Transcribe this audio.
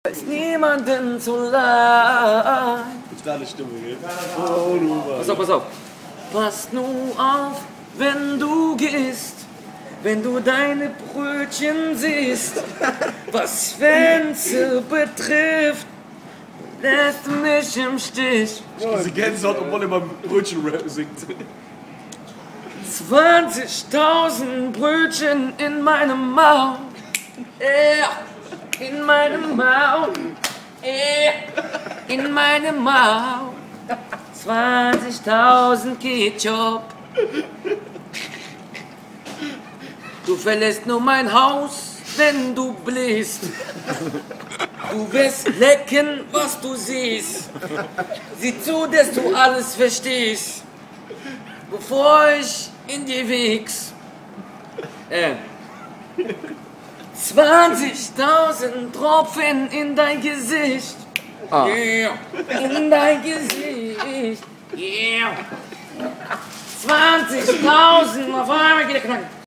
Ist niemandem zu leid. Pass auf. Pass nur auf, wenn du gehst, wenn du deine Brötchen siehst. Was Fenster betrifft, lässt du mich im Stich. Diese Gänsehaut, obwohl er beim Brötchen-Rap singt. 20.000 Brötchen in meinem Maul. In meinem Maul. In meinem Maul. 20.000 Ketchup. Du verlässt nur mein Haus, wenn du bläst. Du wirst lecken, was du siehst. Sieh zu, dass du alles verstehst, bevor ich in dir wichs. 20.000 Tropfen in dein Gesicht. Yeah. In dein Gesicht. Yeah. 20.000 auf einmal geknackt.